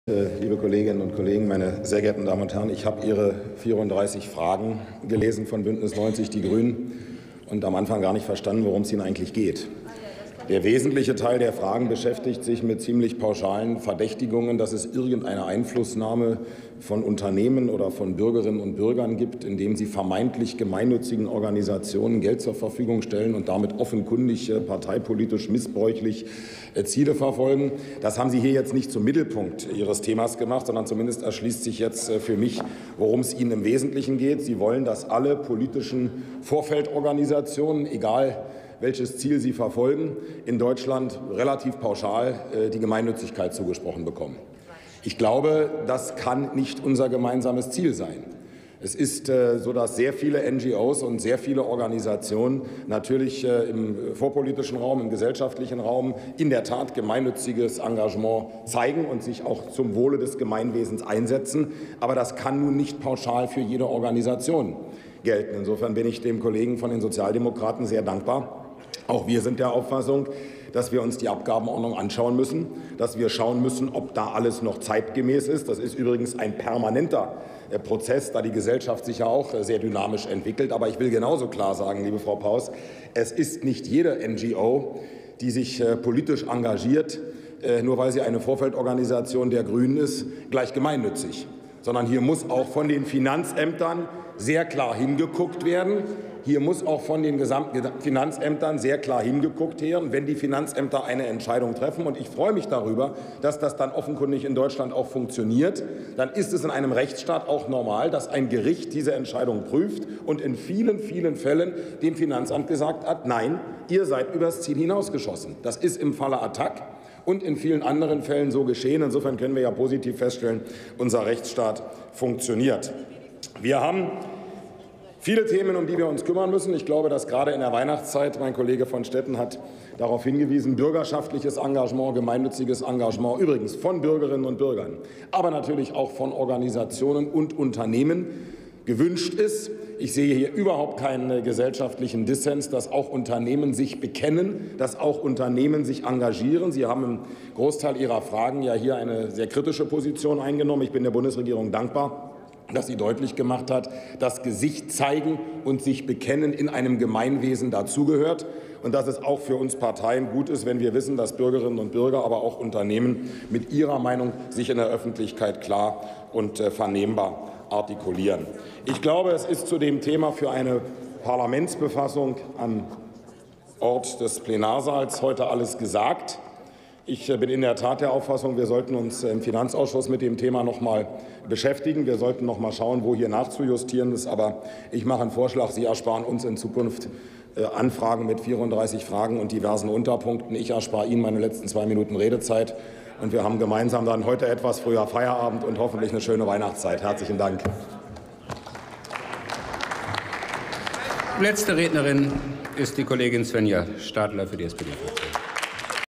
Liebe Kolleginnen und Kollegen, meine sehr geehrten Damen und Herren, ich habe Ihre 34 Fragen gelesen von Bündnis 90 Die Grünen und am Anfang gar nicht verstanden, worum es Ihnen eigentlich geht. Der wesentliche Teil der Fragen beschäftigt sich mit ziemlich pauschalen Verdächtigungen, dass es irgendeine Einflussnahme von Unternehmen oder von Bürgerinnen und Bürgern gibt, indem sie vermeintlich gemeinnützigen Organisationen Geld zur Verfügung stellen und damit offenkundig parteipolitisch missbräuchlich Ziele verfolgen. Das haben Sie hier jetzt nicht zum Mittelpunkt Ihres Themas gemacht, sondern zumindest erschließt sich jetzt für mich, worum es Ihnen im Wesentlichen geht. Sie wollen, dass alle politischen Vorfeldorganisationen, egal welches Ziel sie verfolgen, in Deutschland relativ pauschal die Gemeinnützigkeit zugesprochen bekommen. Ich glaube, das kann nicht unser gemeinsames Ziel sein. Es ist so, dass sehr viele NGOs und sehr viele Organisationen natürlich im vorpolitischen Raum, im gesellschaftlichen Raum in der Tat gemeinnütziges Engagement zeigen und sich auch zum Wohle des Gemeinwesens einsetzen. Aber das kann nun nicht pauschal für jede Organisation gelten. Insofern bin ich dem Kollegen von den Sozialdemokraten sehr dankbar. Auch wir sind der Auffassung, dass wir uns die Abgabenordnung anschauen müssen, dass wir schauen müssen, ob da alles noch zeitgemäß ist. Das ist übrigens ein permanenter Prozess, da die Gesellschaft sich ja auch sehr dynamisch entwickelt. Aber ich will genauso klar sagen, liebe Frau Paus, es ist nicht jede NGO, die sich politisch engagiert, nur weil sie eine Vorfeldorganisation der Grünen ist, gleich gemeinnützig. Sondern hier muss auch von den Finanzämtern sehr klar hingeguckt werden. Hier muss auch von den gesamten Finanzämtern sehr klar hingeguckt werden, wenn die Finanzämter eine Entscheidung treffen. Und ich freue mich darüber, dass das dann offenkundig in Deutschland auch funktioniert. Dann ist es in einem Rechtsstaat auch normal, dass ein Gericht diese Entscheidung prüft und in vielen, vielen Fällen dem Finanzamt gesagt hat, nein, ihr seid übers Ziel hinausgeschossen. Das ist im Falle Attac und in vielen anderen Fällen so geschehen. Insofern können wir ja positiv feststellen, unser Rechtsstaat funktioniert. Wir haben viele Themen, um die wir uns kümmern müssen. Ich glaube, dass gerade in der Weihnachtszeit, mein Kollege von Stetten hat darauf hingewiesen, bürgerschaftliches Engagement, gemeinnütziges Engagement, übrigens von Bürgerinnen und Bürgern, aber natürlich auch von Organisationen und Unternehmen gewünscht ist. Ich sehe hier überhaupt keinen gesellschaftlichen Dissens, dass auch Unternehmen sich bekennen, dass auch Unternehmen sich engagieren. Sie haben im Großteil Ihrer Fragen ja hier eine sehr kritische Position eingenommen. Ich bin der Bundesregierung dankbar, dass sie deutlich gemacht hat, dass Gesicht zeigen und sich bekennen in einem Gemeinwesen dazugehört und dass es auch für uns Parteien gut ist, wenn wir wissen, dass Bürgerinnen und Bürger, aber auch Unternehmen mit ihrer Meinung sich in der Öffentlichkeit klar und vernehmbar artikulieren. Ich glaube, es ist zu dem Thema für eine Parlamentsbefassung am Ort des Plenarsaals heute alles gesagt. Ich bin in der Tat der Auffassung, wir sollten uns im Finanzausschuss mit dem Thema noch mal beschäftigen. Wir sollten noch mal schauen, wo hier nachzujustieren ist. Aber ich mache einen Vorschlag, Sie ersparen uns in Zukunft Anfragen mit 34 Fragen und diversen Unterpunkten. Ich erspare Ihnen meine letzten 2 Minuten Redezeit. Und wir haben gemeinsam dann heute etwas früher Feierabend und hoffentlich eine schöne Weihnachtszeit. Herzlichen Dank. Letzte Rednerin ist die Kollegin Svenja Stadler für die SPD.